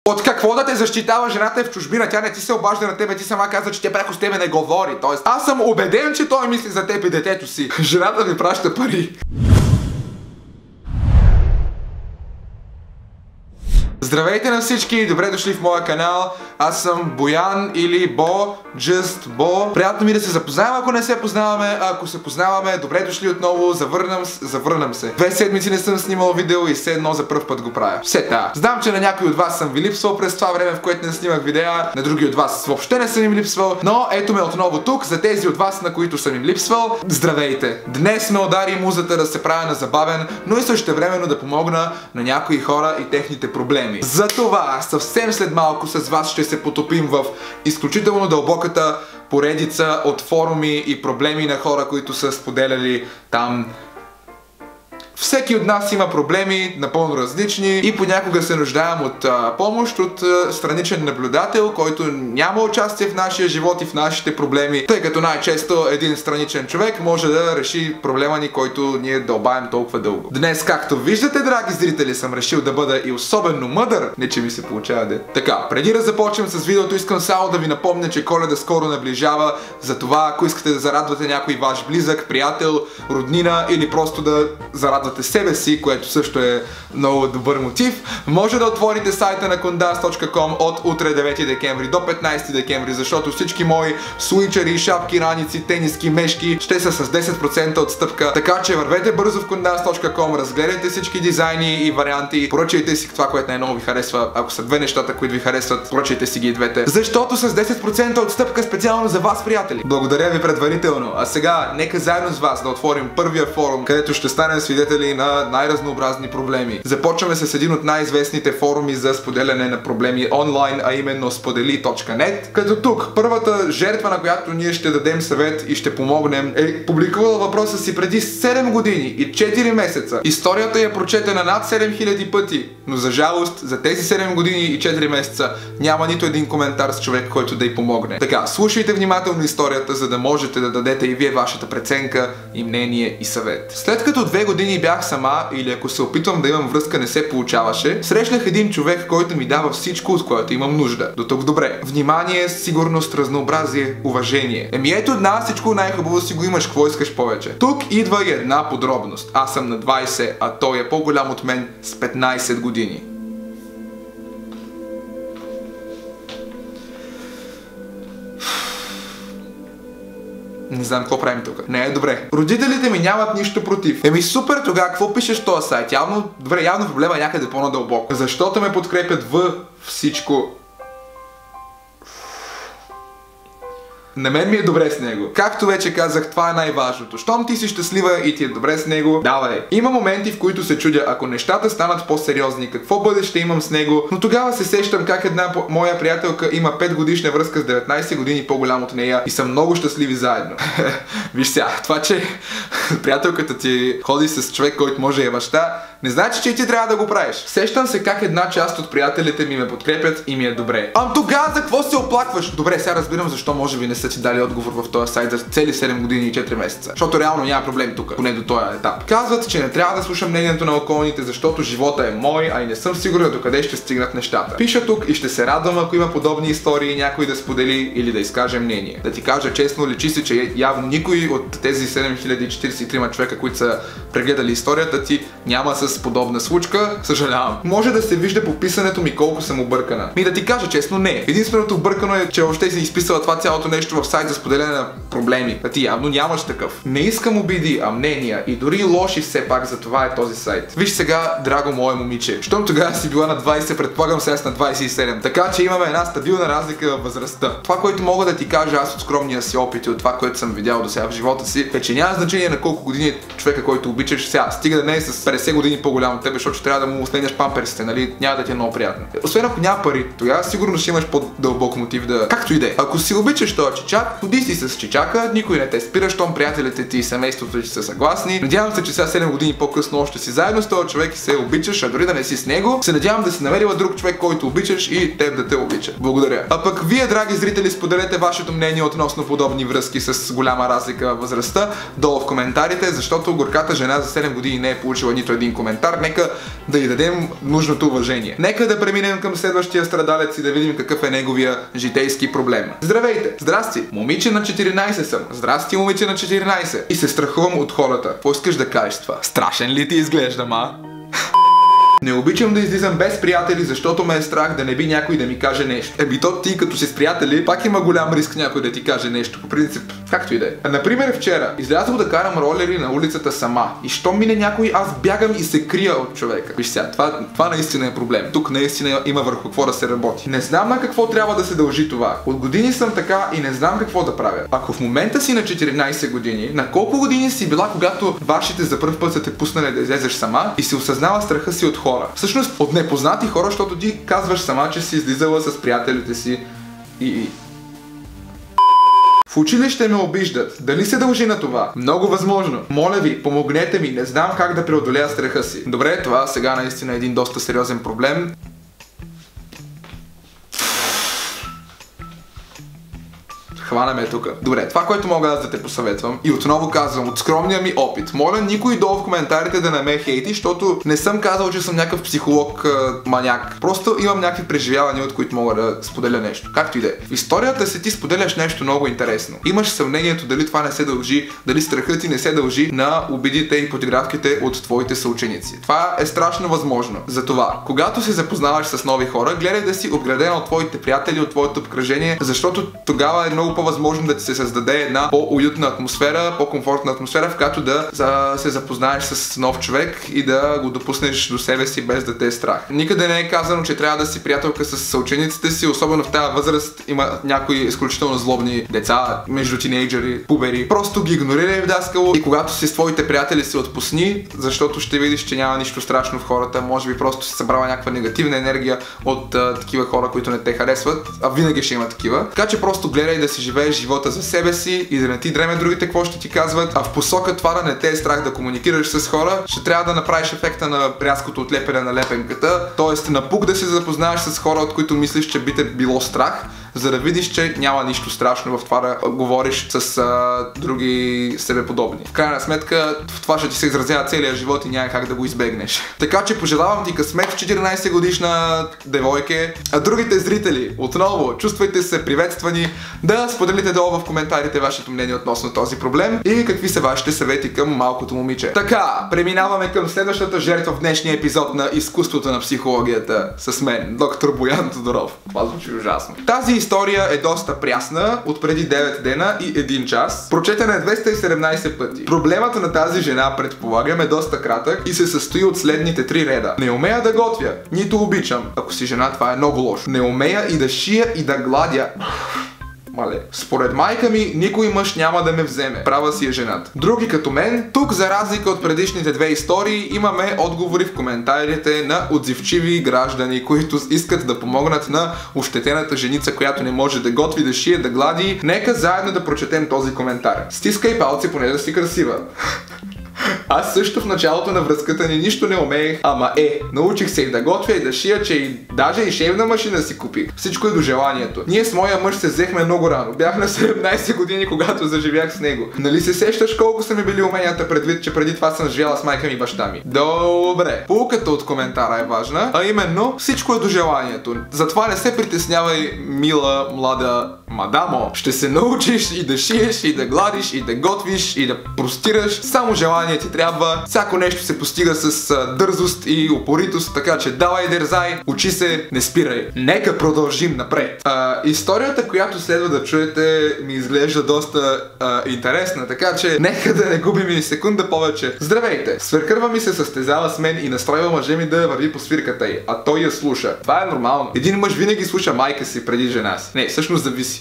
От какво да те защитава, жената е в чужбина, тя не ти се обажда на тебе, ти сама каза, че тя пряко с тебе не говори. Тоест, аз съм убеден, че той мисли за теб и детето си. Жената ви праща пари. Здравейте на всички, добре дошли в моя канал. Аз съм Боян или Бо, Just Бо. Приятно ми да се запознаем, ако не се познаваме. Ако се познаваме, добре дошли отново. Завърнам се. 2 седмици не съм снимал видео и все едно за пръв път го правя. Все така. Знам, че на някой от вас съм ви липсвал през това време, в което не снимах видеа. На други от вас въобще не съм им липсвал. Но ето ме отново тук, за тези от вас, на които съм им липсвал. Здравейте! Днес ме удари музата да се правя на забавен, но и същевременно да помогна на някои хора и техните проблеми. Затова съвсем след малко с вас ще се потопим в изключително дълбоката поредица от форуми и проблеми на хора, които са споделяли там. Всеки от нас има проблеми, напълно различни, и понякога се нуждаем от помощ от страничен наблюдател, който няма участие в нашия живот и в нашите проблеми, тъй като най-често един страничен човек може да реши проблема ни, който ние дълбаем толкова дълго. Днес, както виждате, драги зрители, съм решил да бъда и особено мъдър. Не че ми се получава, де. Така, преди да започнем с видеото, искам само да ви напомня, че Коледа скоро наближава. Затова, ако искате да зарадвате някой ваш близък, приятел, роднина или просто да зарадвате себе си, което също е много добър мотив, може да отворите сайта на condas.com от утре 9 декември до 15 декември, защото всички мои суичери, шапки, раници, тениски, мешки ще са с 10% отстъпка. Така че вървете бързо в condas.com, разгледайте всички дизайни и варианти, поръчайте си това, което най-много ви харесва. Ако са две нещата, които ви харесват, поръчайте си ги и двете. Защото с 10% отстъпка специално за вас, приятели. Благодаря ви предварително. А сега, нека заедно с вас да отворим първия форум, където ще станем свидетели на най-разнообразни проблеми. Започваме с един от най-известните форуми за споделяне на проблеми онлайн, а именно spodeli.net. Като тук, първата жертва, на която ние ще дадем съвет и ще помогнем, е публикувала въпроса си преди 7 години и 4 месеца. Историята е прочетена над 7000 пъти, но за жалост, за тези 7 години и 4 месеца няма нито един коментар с човек, който да й помогне. Така, слушайте внимателно историята, за да можете да дадете и вие вашата преценка и мнение и съвет. След като 2 години бях сама, или ако се опитвам да имам връзка не се получаваше, срещнах един човек, който ми дава всичко, от което имам нужда. До тук добре. Внимание, сигурност, разнообразие, уважение. Ето всичко най-хубаво си го имаш, какво искаш повече. Тук идва и една подробност. Аз съм на 20, а той е по-голям от мен с 15 години. Не знам какво правим тук. Не е добре. Родителите ми нямат нищо против. Супер, тогава какво пишеш в този сайт? Явно проблема е някъде по-надълбоко. Защото ме подкрепят във всичко. На мен ми е добре с него. Както вече казах, това е най-важното. Щом ти си щастлива и ти е добре с него, давай. Има моменти, в които се чудя, ако нещата станат по-сериозни, какво бъдеще имам с него, но тогава се сещам как една моя приятелка има 5 годишна връзка с 19 години по-голям от нея и са много щастливи заедно. Виж сега, това, че приятелката ти ходи с човек, който може да е баща, не значи, че и ти трябва да го правиш. Сещам се как една част от приятелите ми ме подкрепят и ми е добре. Тогава за какво се оплакваш? Добре, сега разбирам защо може би не са ти дали отговор в този сайт за цели 7 години и 4 месеца. Защото реално няма проблем тук, поне до този етап. Казват, че не трябва да слушам мнението на околните, защото живота е мой, а и не съм сигурен докъде ще стигнат нещата. Пиша тук и ще се радвам, ако има подобни истории, някой да сподели или да изкаже мнение. Да ти кажа честно, личи се, че явно никой от тези 7043 човека, които са прегледали историята ти, няма с подобна случка. Съжалявам. Може да се вижда по писането ми колко съм объркана. Да ти кажа честно, не. Единственото объркано е, че въобще си изписала това цялото нещо в сайт за споделяне на проблеми. А ти явно нямаш такъв. Не искам обиди, а мнения и дори лоши все пак, за това е този сайт. Виж сега, драго мое момиче, щом тогава си била на 20, предполагам сега на 27. Така че имаме една стабилна разлика във възрастта. Това, което мога да ти кажа аз от скромния си опит и от това, което съм видял до сега в живота си, е, че няма значение на колко години е човека, който обичаш сега. Стига да не е с 50 години по-голям от тебе, защото трябва да му сменяш памперсите, нали? Няма да ти е много приятно. Освен ако няма пари, тогава сигурно ще имаш по-дълбок мотив да... Както и да е. Ако си обичаш този чичак, ходи си с чичака, никой не те спира, щом приятелите ти и семейството ти са съгласни. Надявам се, че сега 7 години по-късно още си заедно с този човек и се обичаш, а дори да не си с него, се надявам да си намерила друг човек, който обичаш и теб да те обича. Благодаря. А пък вие, драги зрители, споделете вашето мнение относно подобни връзки с голяма разлика във възрастта долу в коментарите, защото горката жена за 7 години не е получила нито един коментар. коментар, нека да й дадем нужното уважение. Нека да преминем към следващия страдалец и да видим какъв е неговия житейски проблем. Здравейте! Здрасти! Момиче на 14 съм. Здрасти, момиче на 14. И се страхувам от хората. Какво искаш да кажеш това? Страшен ли ти изглеждам, а? Не обичам да излизам без приятели, защото ме е страх да не би някой да ми каже нещо. То ти като си с приятели, пак има голям риск някой да ти каже нещо. По принцип, както и да е. Например, вчера излязох да карам ролери на улицата сама. И що мине някой, аз бягам и се крия от човека. Виж сега, това наистина е проблем. Тук наистина има върху какво да се работи. Не знам на какво трябва да се дължи това. От години съм така и не знам какво да правя. Ако в момента си на 14 години, на колко години си била, когато вашите за първ път са те пуснали да излезеш сама и си осъзнала страха си от хора? Всъщност от непознати хора, защото ти казваш сама, че си излизала с приятелите си и... В училище ме обиждат. Дали се дължи на това? Много възможно. Моля ви, помогнете ми, не знам как да преодолея страха си. Добре, това сега наистина е един доста сериозен проблем. Хванаме тук. Добре, това, което мога аз да те посъветвам и отново казвам от скромния ми опит. Моля никой долу в коментарите да не ме хейти, защото не съм казал, че съм някакъв психолог маняк. Просто имам някакви преживявания, от които мога да споделя нещо. Както и да е. В историята си ти споделяш нещо много интересно. Имаш съмнението дали това не се дължи, дали страхът ти не се дължи на обидите и подигравките от твоите съученици. Това е страшно възможно. Затова, когато се запознаваш с нови хора, гледай да си отграден от твоите приятели, от твоето обкръжение, защото тогава е много по-възможно да ти се създаде една по-уютна атмосфера, по-комфортна атмосфера, в която да се запознаеш с нов човек и да го допуснеш до себе си без да те е страх. Никъде не е казано, че трябва да си приятелка с съучениците си, особено в тази възраст има някои изключително злобни деца, между тинейджери, пубери. Просто ги игнорирай, вдаскало, и когато си с твоите приятели се отпусни, защото ще видиш, че няма нищо страшно в хората, може би просто си събрала някаква негативна енергия от такива хора, които не те харесват, а винаги ще има такива. Така че просто гледай да си живееш живота за себе си и да не ти дреме другите какво ще ти казват, а в посока това да не те е страх да комуникираш с хора, ще трябва да направиш ефекта на рязкото отлепяне на лепенката, т.е. напук да се запознаваш с хора, от които мислиш, че би те било страх, за да видиш, че няма нищо страшно в това да говориш с други себеподобни. В крайна сметка, в това ще ти се изразява целия живот и няма как да го избегнеш. Така че пожелавам ти късмет в 14 годишна девойке. А другите зрители, отново, чувствайте се приветствани да споделите долу в коментарите вашето мнение относно този проблем и какви са вашите съвети към малкото момиче. Така, преминаваме към следващата жертва в днешния епизод на изкуството на психологията с мен, доктор Боян Тодоров. Това звучи ужасно. Тази история е доста прясна, от преди 9 дена и 1 час. Прочетена е 217 пъти. Проблемът на тази жена, предполагам, е доста кратък и се състои от следните 3 реда. Не умея да готвя, нито обичам. Ако си жена, това е много лошо. Не умея и да шия и да гладя. Мале. Според майка ми, никой мъж няма да ме вземе. Права си е жената. Други като мен, тук за разлика от предишните 2 истории, имаме отговори в коментарите на отзивчиви граждани, които искат да помогнат на ощетената женица, която не може да готви, да шие, да глади. Нека заедно да прочетем този коментар. Стискай палци, поне да си красива. Аз също в началото на връзката ни нищо не умеех, ама научих се и да готвя, и да шия, че и даже и шейвна машина си купих. Всичко е до желанието. Ние с моя мъж се взехме много рано. Бях на 17 години, когато заживях с него. Нали се сещаш колко са ми били уменията, предвид, че преди това съм живяла с майка ми и баща ми? Добре. Поуката от коментара е важна, а именно всичко е до желанието. Затова не се притеснявай, мила, млада мадамо. Ще се научиш и да шиеш, и да гладиш, и да готвиш, и да простираш. Само желание ти трябва. Всяко нещо се постига с дързост и упоритост, така че давай, дерзай, учи се, не спирай. Нека продължим напред. Историята, която следва да чуете, ми изглежда доста интересна, така че нека да не губим и секунда повече. Здравейте! Свекърва ми се състезава с мен и настройва мъжа ми да върви по свирката й, а той я слуша. Това е нормално. Един мъж винаги слуша майка си преди жена си. Не, всъщност зависи.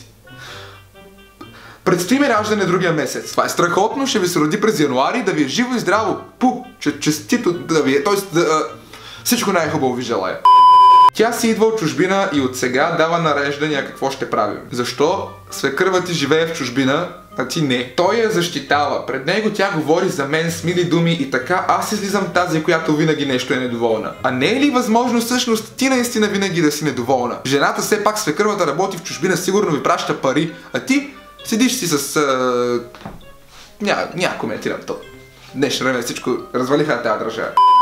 Предстои ми раждане другия месец. Това е страхотно, ще ви се роди през януари, да ви е живо и здраво. Честито да ви е. Тоест, всичко най-хубаво ви желая. Тя си идва от чужбина и от сега дава нареждания какво ще правим. Защо свекърва ти живее в чужбина, а ти не? Той я защитава. Пред него тя говори за мен с мили думи и така аз излизам тази, която винаги нещо е недоволна. А не е ли възможно всъщност ти наистина винаги да си недоволна? Жената все пак свекървата работи в чужбина, сигурно ви праща пари, а ти седиш си с... Няма коментирам то. Днешно време всичко развалиха тази държава.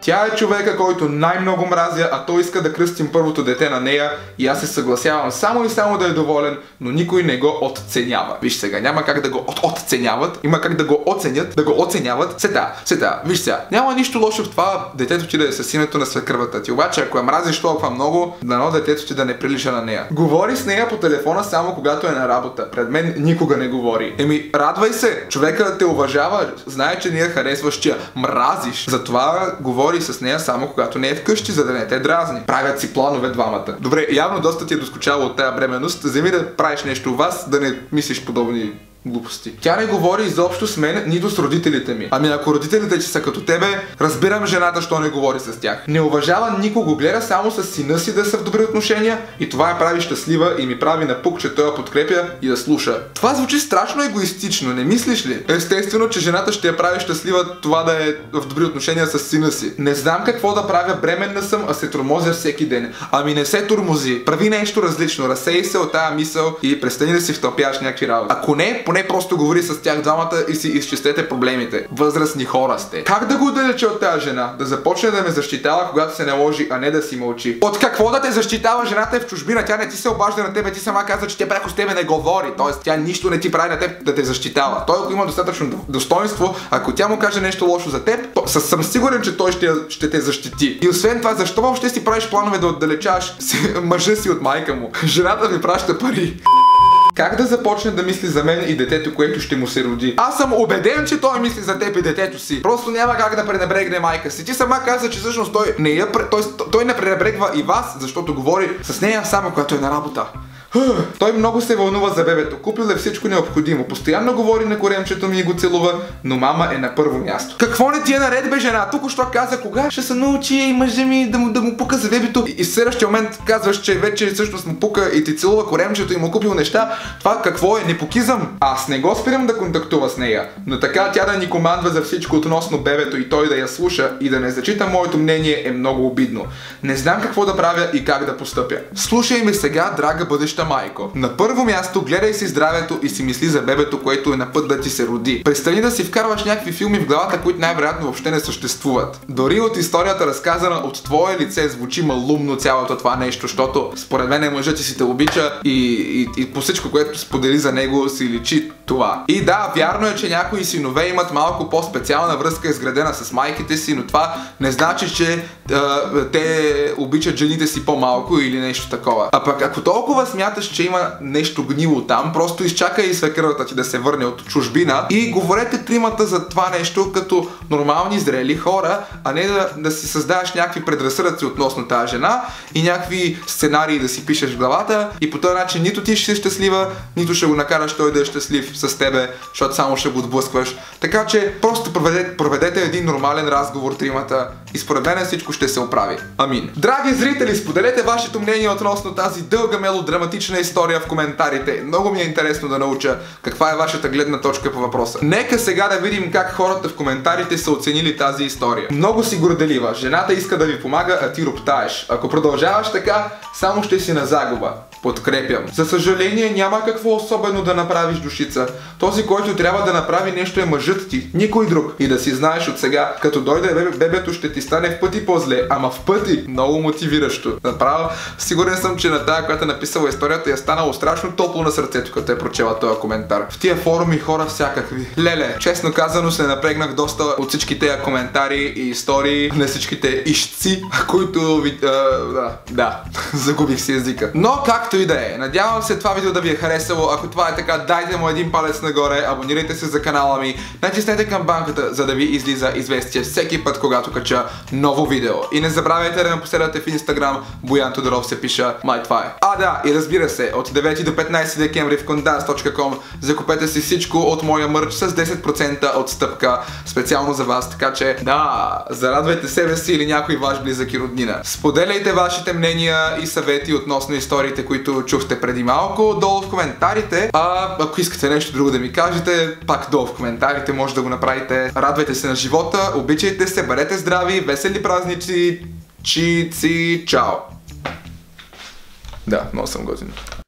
Тя е човека, който най-много мразя, а той иска да кръстим първото дете на нея и аз се съгласявам само и само да е доволен, но никой не го оценява. Виж сега, няма как да го оценяват, има как да го оценят, да го оценяват. Сета, виж сега, няма нищо лошо в това детето ти да е с името на свекървата ти, обаче ако я мразиш толкова много, дано детето ти да не прилича на нея. Говори с нея по телефона само когато е на работа. Пред мен никога не говори. Радвай се, човека те уважава, знае, че не я харесваш, че я мразиш. Затова говори с нея само когато не е вкъщи, за да не те дразни. Правят си планове двамата. Добре, явно доста ти е доскучало от тази бременност. Вземи да правиш нещо у вас, да не мислиш подобни глупости. Тя не говори изобщо с мен, нито с родителите ми. Ами ако родителите ти са като тебе, разбирам жената, що не говори с тях. Не уважава никого, гледа само с сина си да са в добри отношения и това я прави щастлива и ми прави напук, че той я подкрепя и да слуша. Това звучи страшно егоистично, не мислиш ли? Естествено, че жената ще я прави щастлива това да е в добри отношения с сина си. Не знам какво да правя, бременна съм, а се тормозя всеки ден. Ами не се тормози, прави нещо различно, разсей се от тая мисъл и престани да си втълпяваш някакви работи. Ако не, поне просто говори с тях двамата и си изчистете проблемите. Възрастни хора сте. Как да го отдалеча от тази жена? Да започне да ме защитава, когато се наложи, а не да си мълчи. От какво да те защитава? Жената е в чужбина, тя не ти се обажда на тебе, ти сама каза, че тя пряко с тебе не говори. Тоест, тя нищо не ти прави на теб да те защитава. Той, ако има достатъчно достоинство, ако тя му каже нещо лошо за теб, съм сигурен, че той ще те защити. И освен това, защо въобще си правиш планове да отдалечаваш мъжа си от майка му? Жената ви праща пари. Как да започне да мисли за мен и детето, което ще му се роди? Аз съм убеден, че той мисли за теб и детето си. Просто няма как да пренебрегне майка си. Ти сама каза, че всъщност той не пренебрегва и вас, защото говори с нея само когато е на работа. Той много се вълнува за бебето. Купил е всичко необходимо. Постоянно говори на коремчето ми и го целува, но мама е на първо място. Какво не ти е наред, бе, жена? Тук що каза, кога ще се научи и мъжа ми да му пука за бебето. И в следващия момент казваш, че вече всъщност му пука и ти целува коремчето и му купил неща. Това какво е? Непокизъм? Аз не го спирам да контактува с нея, но така тя да ни командва за всичко относно бебето и той да я слуша и да не зачита моето мнение е много обидно. Не знам какво да правя и как да постъпя. Слушай ме сега, драга бъдеща майко. На първо място, гледай си здравето и си мисли за бебето, което е на път да ти се роди. Престани да си вкарваш някакви филми в главата, които най-вероятно въобще не съществуват. Дори от историята, разказана от твое лице, звучи малумно цялото това нещо, защото според мен мъжът ти си те обича и по всичко, което сподели за него, си личи това. И да, вярно е, че някои синове имат малко по-специална връзка, изградена с майките си, но това не значи, че те обичат жените си по-малко или нещо такова. А пък ако толкова смяташ, че има нещо гнило там, просто изчакай и свекървата ти да се върне от чужбина и говорете тримата за това нещо като нормални зрели хора, а не да си създаваш някакви предразсъдъци относно тази жена и някакви сценарии да си пишеш в главата и по този начин нито ти ще си щастлива, нито ще го накараш той да е щастлив с тебе, защото само ще го отблъскваш. Така че просто проведете един нормален разговор тримата и според мен всичко ще се оправи. Амин. Драги зрители, споделете вашето мнение относно тази дълга мелодраматична история в коментарите. Много ми е интересно да науча каква е вашата гледна точка по въпроса. Нека сега да видим как хората в коментарите са оценили тази история. Много си горделива. Жената иска да ви помага, а ти роптаеш. Ако продължаваш така, само ще си на загуба. Подкрепям. За съжаление няма какво особено да направиш, душица. Този, който трябва да направи нещо е мъжът ти, никой друг. И да си знаеш от сега, като дойде бебето ще ти стане в пъти по-зле, ама в пъти много мотивиращо. Направо, сигурен съм, че на тая, която е написала историята, е станало страшно топло на сърцето, като е прочела този коментар. В тия форуми хора всякакви. Леле, честно казано се напрегнах доста от всички тези коментари и истории, на всичките ищци, които загубих си езика. Но както и да е, надявам се това видео да ви е харесало. Ако това е така, дайте му един палец нагоре, абонирайте се за канала ми, натиснете камбанката, за да ви излиза известие всеки път, когато кача ново видео. И не забравяйте да ме последвате в Instagram, Боян Тодоров се пиша, май това е. И разбира се, от 9 до 15 декември в Condance.com закупете си всичко от моя мърч с 10% отстъпка специално за вас, така че зарадвайте себе си или някой ваш близък и роднина. Споделяйте вашите мнения и съвети относно историите, които чухте преди малко, долу в коментарите. Ако искате нещо друго да ми кажете, пак долу в коментарите може да го направите. Радвайте се на живота, обичайте се, бъдете здрави, весели празници, чао! Да, много съм готин.